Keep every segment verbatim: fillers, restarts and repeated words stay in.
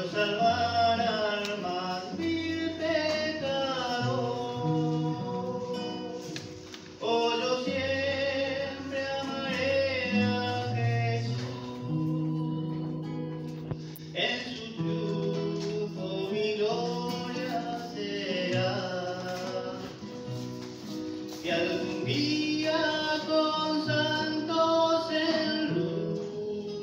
salvar al más vil pecador. Oh, yo siempre amaré a Jesús, en su triunfo mi gloria será, y algún día con santos en luz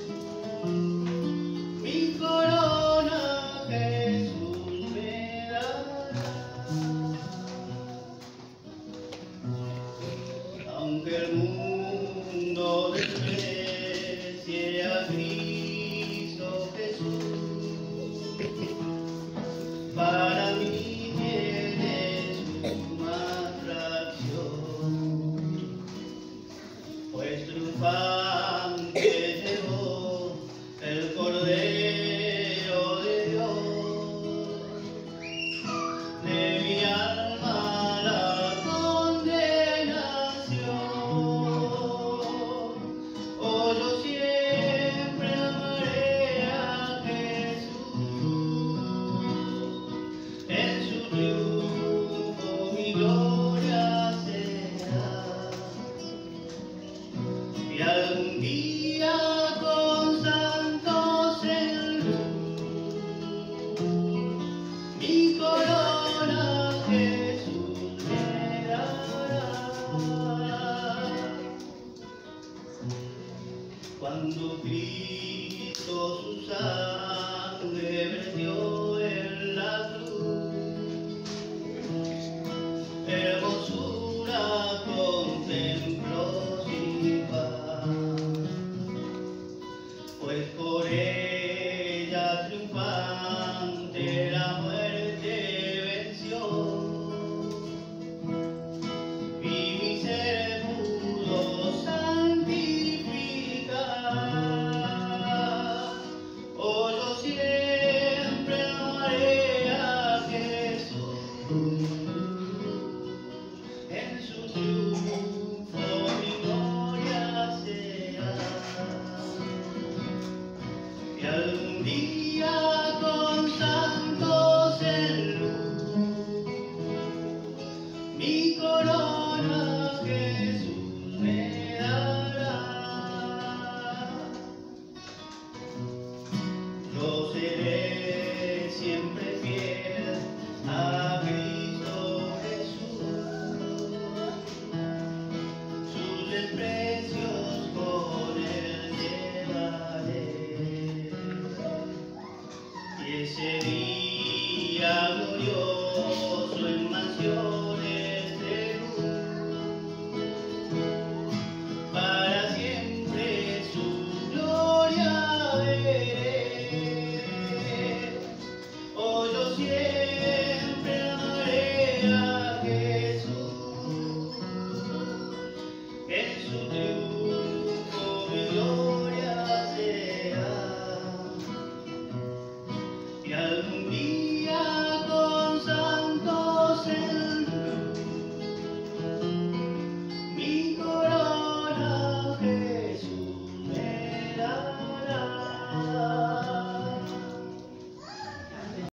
mi corona Jesús me dará. Aunque el mundo desprecie a Cristo Jesús, para mí tiene suma atracción, pues triunfante llegó el Cordero de Dios, de mi alma la condenación. Oh, yo siempre amaré a Jesús, en su triunfo mi gloria será, y algún día con santos en luz mi corona Jesús me dará. Cuando Cristo su sangre vertió en la cruz, hermosura contempló sin par, pues por ella triunfante la muerte venció, y mi ser pudo santificar. Oh, yo siempre amaré a Jesús, en su triunfo mi gloria será, y algún día con santos en luz mi corona Jesús me dará. Yo seré siempre fiel a